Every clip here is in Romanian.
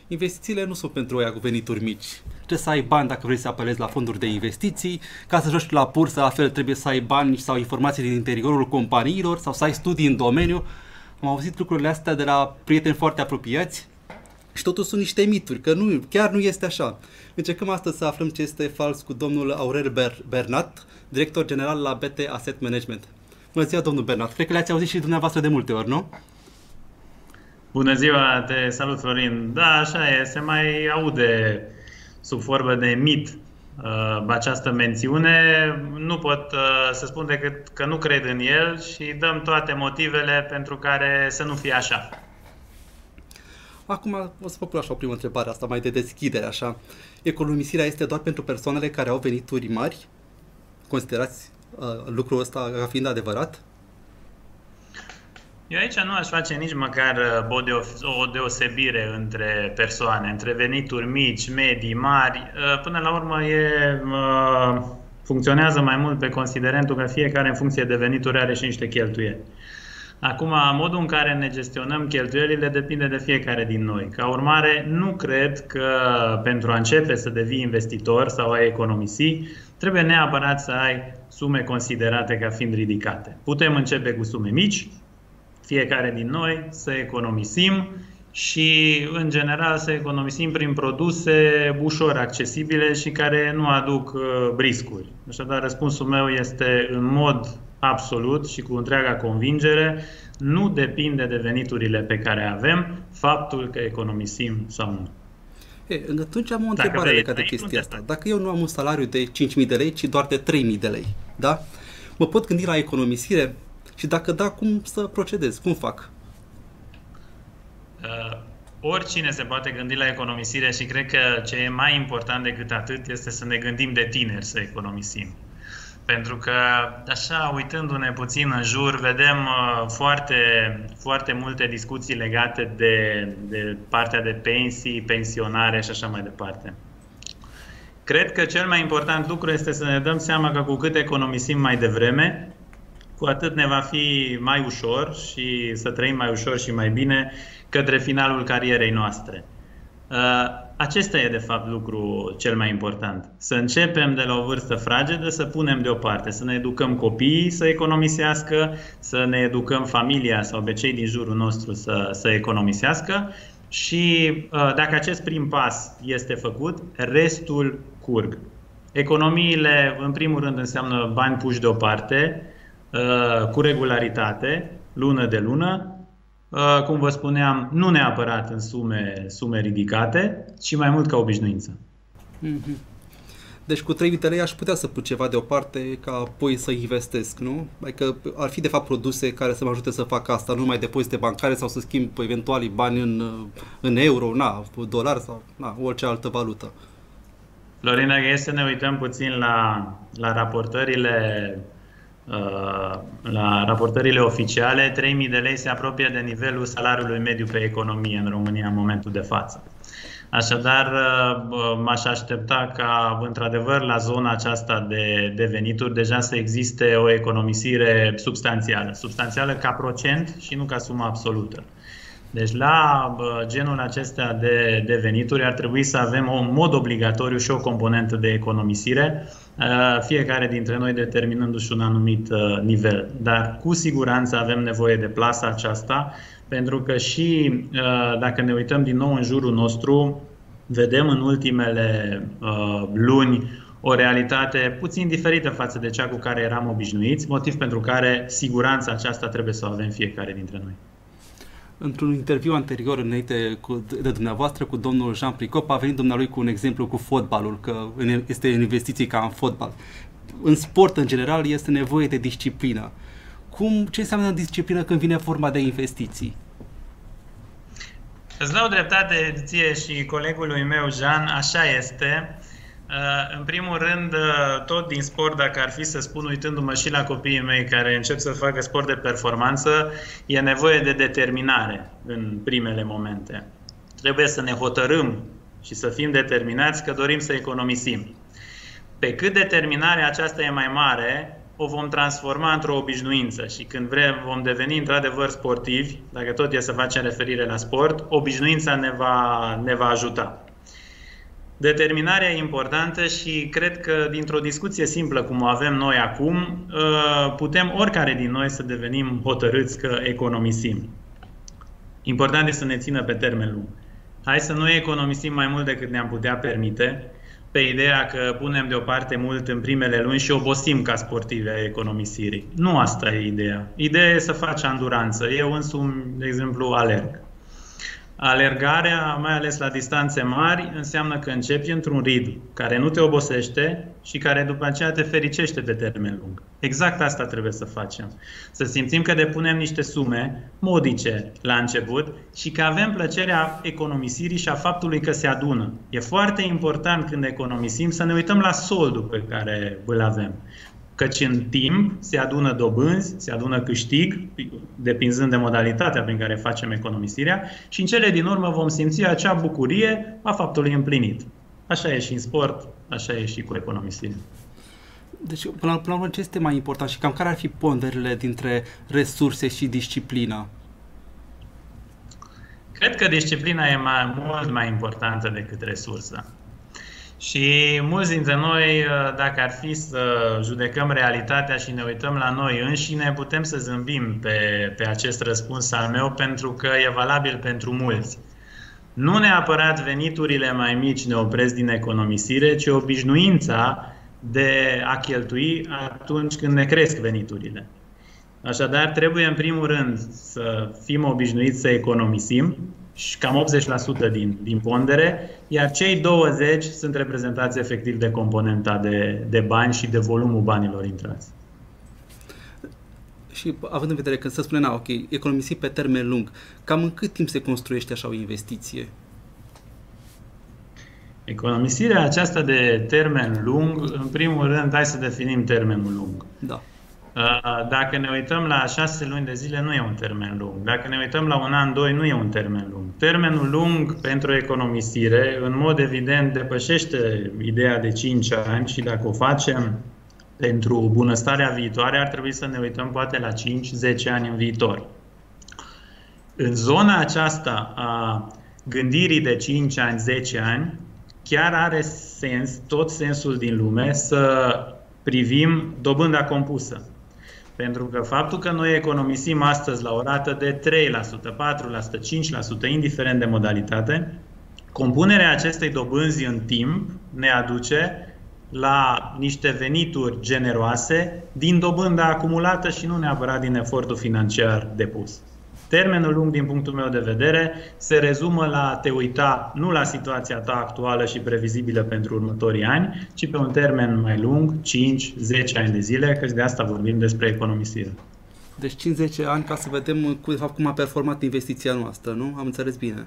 Investițiile nu sunt pentru oia cu venituri mici. Trebuie să ai bani dacă vrei să apelezi la fonduri de investiții. Ca să joci la bursă, la fel trebuie să ai bani sau informații din interiorul companiilor sau să ai studii în domeniu. Am auzit lucrurile astea de la prieteni foarte apropiați și totul sunt niște mituri, că nu, chiar nu este așa. Încercăm astăzi să aflăm ce este fals cu domnul Aurel Bernat, director general la BT Asset Management. Bună ziua, domnul Bernat. Cred că le-ați auzit și dumneavoastră de multe ori, nu? Bună ziua, te salut, Florin. Da, așa e, se mai aude sub formă de mit această mențiune. Nu pot să spun decât că nu cred în el și dăm toate motivele pentru care să nu fie așa. Acum o să vă pun așa o primă întrebare, asta mai de deschidere, așa. Economisirea este doar pentru persoanele care au venituri mari? Considerați lucrul ăsta ca fiind adevărat? Eu aici nu aș face nici măcar o deosebire între persoane, între venituri mici, medii, mari. Până la urmă funcționează mai mult pe considerentul că fiecare în funcție de venituri are și niște cheltuieli. Acum, modul în care ne gestionăm cheltuielile depinde de fiecare din noi. Ca urmare, nu cred că pentru a începe să devii investitor sau a economisi, trebuie neapărat să ai sume considerate ca fiind ridicate. Putem începe cu sume mici, fiecare din noi să economisim și, în general, să economisim prin produse ușor accesibile și care nu aduc riscuri. Așadar, răspunsul meu este în mod absolut și cu întreaga convingere, nu depinde de veniturile pe care avem faptul că economisim sau nu. Atunci am o întrebare legată de chestia asta. Dacă eu nu am un salariu de 5.000 de lei, ci doar de 3.000 de lei, da? Mă pot gândi la economisire? Și dacă da, cum să procedez? Cum fac? Oricine se poate gândi la economisire și cred că ce e mai important decât atât este să ne gândim de tineri să economisim. Pentru că, așa, uitându-ne puțin în jur, vedem foarte multe discuții legate de partea de pensii, pensionare și așa mai departe. Cred că cel mai important lucru este să ne dăm seama că cu cât economisim mai devreme, cu atât ne va fi mai ușor și să trăim mai ușor și mai bine către finalul carierei noastre. Acesta e, de fapt, lucru cel mai important. Să începem de la o vârstă fragedă, să punem deoparte, să ne educăm copiii să economisească, să ne educăm familia sau pe cei din jurul nostru să economisească și dacă acest prim pas este făcut, restul curg. Economiile, în primul rând, înseamnă bani puși deoparte, cu regularitate, lună de lună, cum vă spuneam, nu neapărat în sume ridicate, ci mai mult ca obișnuință. Deci cu 3.000 de lei aș putea să pun ceva deoparte ca apoi să investesc, nu? Adică ar fi de fapt produse care să mă ajute să fac asta, nu numai depozite bancare sau să schimb eventuali bani în euro, dolari sau orice altă valută. Florin, dacă e să ne uităm puțin la raportările oficiale, 3.000 de lei se apropie de nivelul salariului mediu pe economie în România în momentul de față. Așadar, m-aș aștepta ca, într-adevăr, la zona aceasta de venituri deja să existe o economisire substanțială ca procent și nu ca sumă absolută. Deci la genul acesta de venituri ar trebui să avem în mod obligatoriu și o componentă de economisire, fiecare dintre noi determinându-și un anumit nivel. Dar cu siguranță avem nevoie de plasa aceasta, pentru că și dacă ne uităm din nou în jurul nostru, vedem în ultimele luni o realitate puțin diferită față de cea cu care eram obișnuiți, motiv pentru care siguranța aceasta trebuie să o avem fiecare dintre noi. Într-un interviu anterior înainte de dumneavoastră cu domnul Jean Pricop a venit dumnealui cu un exemplu cu fotbalul, că este investiții ca în fotbal. În sport, în general, este nevoie de disciplină. Ce înseamnă disciplină când vine vorba de investiții? Îți dau dreptate ție și colegului meu, Jean, așa este. În primul rând, tot din sport, dacă ar fi să spun, uitându-mă și la copiii mei care încep să facă sport de performanță, e nevoie de determinare în primele momente. Trebuie să ne hotărâm și să fim determinați că dorim să economisim. Pe cât determinarea aceasta e mai mare, o vom transforma într-o obișnuință și când vom deveni într-adevăr sportivi, dacă tot e să facem referire la sport, obișnuința ne va ajuta. Determinarea e importantă și cred că dintr-o discuție simplă cum o avem noi acum, putem oricare din noi să devenim hotărâți că economisim. Important este să ne țină pe termen lung. Hai să nu economisim mai mult decât ne-am putea permite, pe ideea că punem deoparte mult în primele luni și obosim ca sportivi ai economisirii. Nu asta e ideea. Ideea e să faci anduranță. Eu însumi, de exemplu, alerg. Alergarea, mai ales la distanțe mari, înseamnă că începi într-un ritm care nu te obosește și care după aceea te fericește pe termen lung. Exact asta trebuie să facem. Să simțim că depunem niște sume modice la început și că avem plăcerea economisirii și a faptului că se adună. E foarte important când economisim să ne uităm la soldul pe care îl avem. Căci în timp se adună dobânzi, se adună câștig, depinzând de modalitatea prin care facem economisirea și în cele din urmă vom simți acea bucurie a faptului împlinit. Așa e și în sport, așa e și cu economisirea. Deci, până la urmă, ce este mai important și cam care ar fi ponderile dintre resurse și disciplină? Cred că disciplina e mult mai importantă decât resursa. Și mulți dintre noi, dacă ar fi să judecăm realitatea și ne uităm la noi înșine, putem să zâmbim pe acest răspuns al meu, pentru că e valabil pentru mulți. Nu neapărat veniturile mai mici ne opresc din economisire, ci obișnuința de a cheltui atunci când ne cresc veniturile. Așadar, trebuie în primul rând să fim obișnuiți să economisim, și cam 80% din pondere, iar cei 20% sunt reprezentați efectiv de componenta de bani și de volumul banilor intrați. Și având în vedere că se spune, ok, economisi pe termen lung, cam în cât timp se construiește așa o investiție? Economisirea aceasta de termen lung, în primul rând, hai să definim termenul lung. Da. Dacă ne uităm la 6 luni de zile, nu e un termen lung. Dacă ne uităm la un an, 2, nu e un termen lung. Termenul lung pentru economisire, în mod evident, depășește ideea de 5 ani și dacă o facem pentru bunăstarea viitoare, ar trebui să ne uităm poate la 5-10 ani în viitor. În zona aceasta a gândirii de 5 ani, 10 ani, chiar are sens, tot sensul din lume, să privim dobânda compusă. Pentru că faptul că noi economisim astăzi la o rată de 3%, 4%, 5%, indiferent de modalitate, compunerea acestei dobânzi în timp ne aduce la niște venituri generoase din dobânda acumulată și nu neapărat din efortul financiar depus. Termenul lung, din punctul meu de vedere, se rezumă la a te uita nu la situația ta actuală și previzibilă pentru următorii ani, ci pe un termen mai lung, 5-10 ani de zile, căci de asta vorbim despre economisire. Deci 5-10 ani ca să vedem de fapt cum a performat investiția noastră, nu? Am înțeles bine.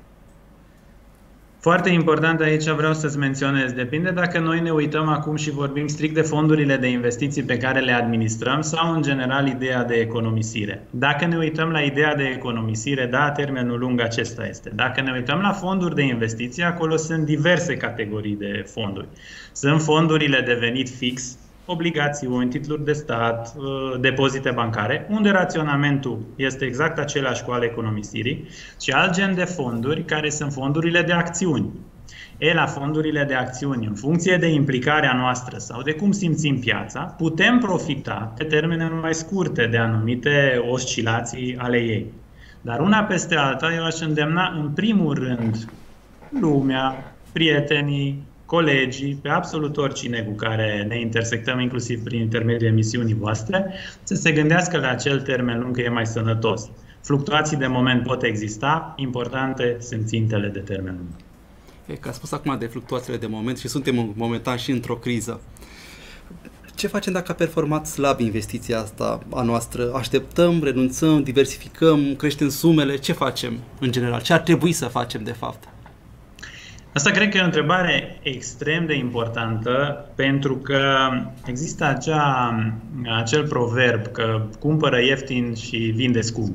Foarte important aici vreau să-ți menționez, depinde dacă noi ne uităm acum și vorbim strict de fondurile de investiții pe care le administrăm sau în general ideea de economisire. Dacă ne uităm la ideea de economisire, da, termenul lung acesta este. Dacă ne uităm la fonduri de investiții, acolo sunt diverse categorii de fonduri. Sunt fondurile de venit fix, obligațiuni, titluri de stat, depozite bancare, unde raționamentul este exact același cu al economisirii, și alt gen de fonduri care sunt fondurile de acțiuni. La fondurile de acțiuni, în funcție de implicarea noastră sau de cum simțim piața, putem profita pe termene mai scurte de anumite oscilații ale ei. Dar una peste alta, eu aș îndemna în primul rând lumea, prietenii, colegii, pe absolut oricine cu care ne intersectăm, inclusiv prin intermediul emisiunii voastre, să se gândească la acel termen lung că e mai sănătos. Fluctuații de moment pot exista, importante sunt țintele de termen lung. Că a spus acum de fluctuațiile de moment și suntem momentan și într-o criză. Ce facem dacă a performat slab investiția asta a noastră? Așteptăm, renunțăm, diversificăm, creștem sumele? Ce facem în general? Ce ar trebui să facem de fapt? Asta cred că e o întrebare extrem de importantă, pentru că există acel proverb că cumpără ieftin și vinde scump.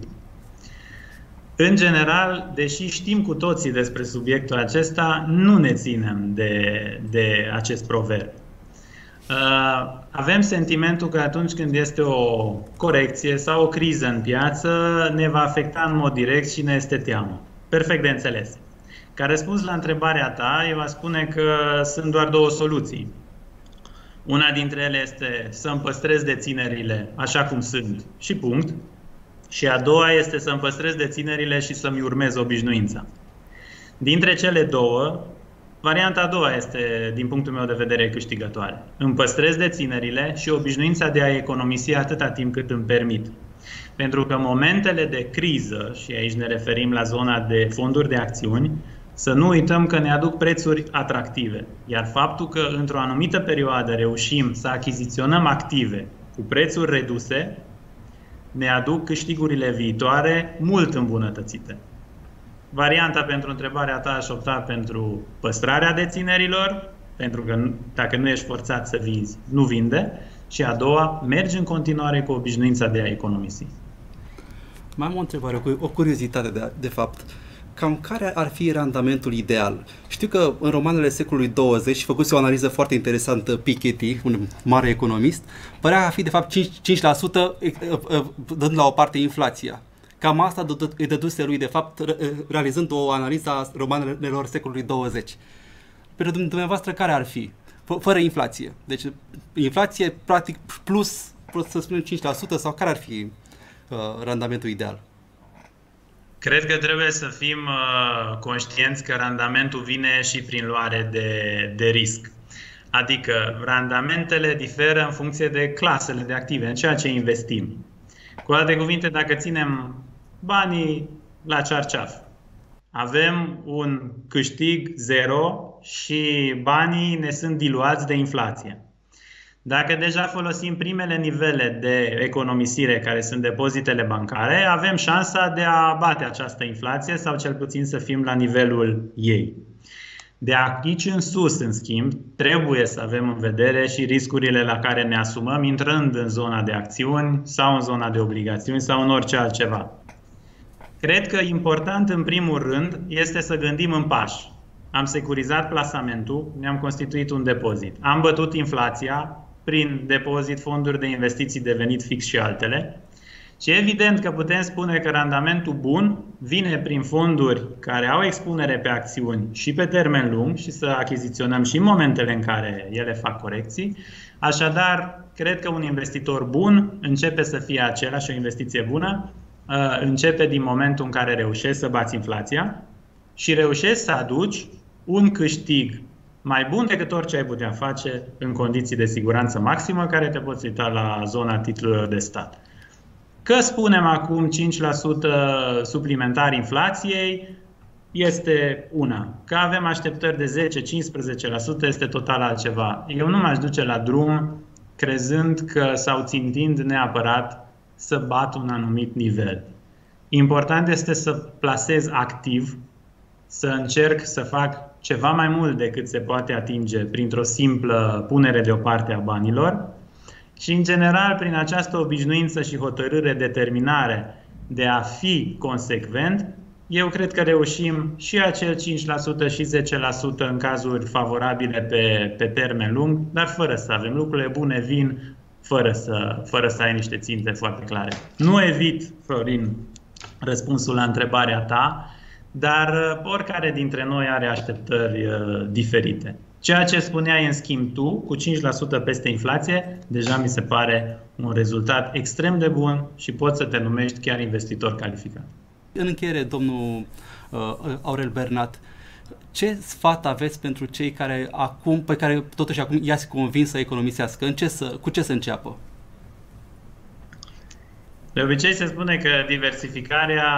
În general, deși știm cu toții despre subiectul acesta, nu ne ținem de acest proverb. Avem sentimentul că atunci când este o corecție sau o criză în piață, ne va afecta în mod direct și ne este teamă. Perfect de înțeles. Ca răspuns la întrebarea ta, eu aș spune că sunt doar două soluții. Una dintre ele este să îmi păstrez deținerile așa cum sunt și punct. Și a doua este să îmi păstrez deținerile și să-mi urmez obișnuința. Dintre cele două, varianta a doua este, din punctul meu de vedere, câștigătoare. Îmi păstrez deținerile și obișnuința de a economisi atâta timp cât îmi permit. Pentru că momentele de criză, și aici ne referim la zona de fonduri de acțiuni, să nu uităm că ne aduc prețuri atractive. Iar faptul că într-o anumită perioadă reușim să achiziționăm active cu prețuri reduse, ne aduc câștigurile viitoare mult îmbunătățite. Varianta pentru întrebarea ta aș opta pentru păstrarea deținerilor, pentru că dacă nu ești forțat să vinzi, nu vinde. Și a doua, mergi în continuare cu obișnuința de a economisi. Mai am o întrebare, o curiozitate de fapt. Cam care ar fi randamentul ideal? Știu că în romanele secolului 20, făcuse o analiză foarte interesantă Piketty, un mare economist, părea a fi de fapt 5% dând la o parte inflația. Cam asta îi dăduse lui de fapt realizând o analiză a romanelor secolului 20. Pentru dumneavoastră care ar fi? Fără inflație. Deci inflație practic plus să spunem 5% sau care ar fi randamentul ideal? Cred că trebuie să fim conștienți că randamentul vine și prin luare de risc. Adică randamentele diferă în funcție de clasele de active, în ceea ce investim. Cu alte cuvinte, dacă ținem banii la cearceaf, avem un câștig zero și banii ne sunt diluați de inflație. Dacă deja folosim primele nivele de economisire, care sunt depozitele bancare, avem șansa de a bate această inflație sau cel puțin să fim la nivelul ei. De aici în sus, în schimb, trebuie să avem în vedere și riscurile la care ne asumăm intrând în zona de acțiuni sau în zona de obligațiuni sau în orice altceva. Cred că important, în primul rând, este să gândim în pași. Am securizat plasamentul, ne-am constituit un depozit. Am bătut inflația prin depozit, fonduri de investiții de venit fix și altele. Și evident că putem spune că randamentul bun vine prin fonduri care au expunere pe acțiuni și pe termen lung și să achiziționăm și în momentele în care ele fac corecții. Așadar, cred că un investitor bun începe să fie același, o investiție bună, începe din momentul în care reușești să bați inflația și reușești să aduci un câștig mai bun decât orice ai putea face în condiții de siguranță maximă, care te poți uita la zona titlurilor de stat. Că spunem acum 5% suplimentar inflației este una. Că avem așteptări de 10-15% este total altceva. Eu nu m-aș duce la drum crezând că sau țintind neapărat să bat un anumit nivel. Important este să plasez activ, să încerc să fac ceva mai mult decât se poate atinge printr-o simplă punere deoparte a banilor și, în general, prin această obișnuință și hotărâre, determinare de a fi consecvent, eu cred că reușim și acel 5% și 10% în cazuri favorabile pe termen lung, dar fără să avem lucrurile bune, vin fără să ai niște ținte foarte clare. Nu evit, Florin, răspunsul la întrebarea ta, dar oricare dintre noi are așteptări diferite. Ceea ce spuneai în schimb tu, cu 5% peste inflație, deja mi se pare un rezultat extrem de bun și poți să te numești chiar investitor calificat. În încheiere, domnul Aurel Bernat, ce sfat aveți pentru cei pe care totuși acum i-ați convins să economisească? Cu ce să înceapă? De obicei se spune că diversificarea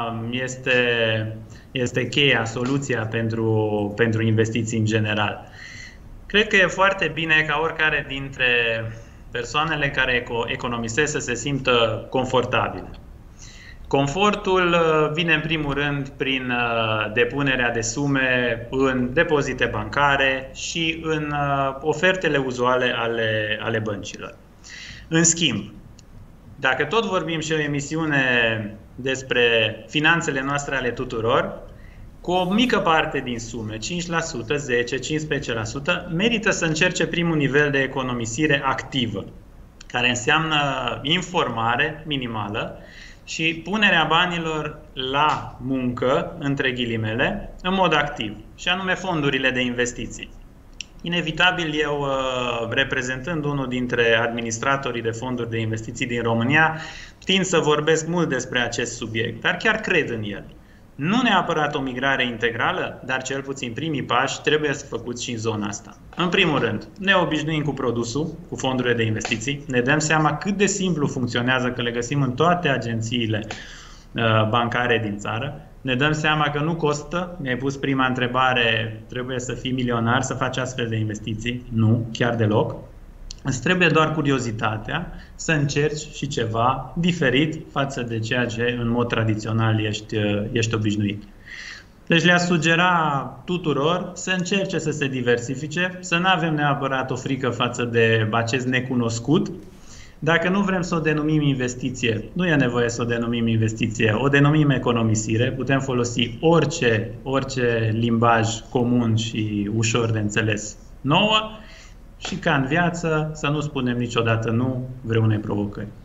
este cheia, soluția pentru investiții în general. Cred că e foarte bine ca oricare dintre persoanele care economisesc să se simtă confortabile. Confortul vine în primul rând prin depunerea de sume în depozite bancare și în ofertele uzuale ale băncilor. În schimb, dacă tot vorbim și o emisiune despre finanțele noastre ale tuturor, cu o mică parte din sume, 5%, 10%, 15%, merită să încerce primul nivel de economisire activă, care înseamnă informare minimală și punerea banilor la muncă, între ghilimele, în mod activ, și anume fondurile de investiții. Inevitabil, eu, reprezentând unul dintre administratorii de fonduri de investiții din România, tind să vorbesc mult despre acest subiect, dar chiar cred în el. Nu neapărat o migrare integrală, dar cel puțin primii pași trebuie să făcuți și în zona asta. În primul rând, ne obișnuim cu produsul, cu fondurile de investiții, ne dăm seama cât de simplu funcționează, că le găsim în toate agențiile bancare din țară. Ne dăm seama că nu costă. Mi-ai pus prima întrebare, trebuie să fii milionar să faci astfel de investiții? Nu, chiar deloc. Îți trebuie doar curiozitatea să încerci și ceva diferit față de ceea ce în mod tradițional ești obișnuit. Deci le-aș sugera tuturor să încerce să se diversifice, să nu avem neapărat o frică față de acest necunoscut. Dacă nu vrem să o denumim investiție, nu e nevoie să o denumim investiție, o denumim economisire. Putem folosi orice limbaj comun și ușor de înțeles nouă și, ca în viață, să nu spunem niciodată nu vreunei provocări.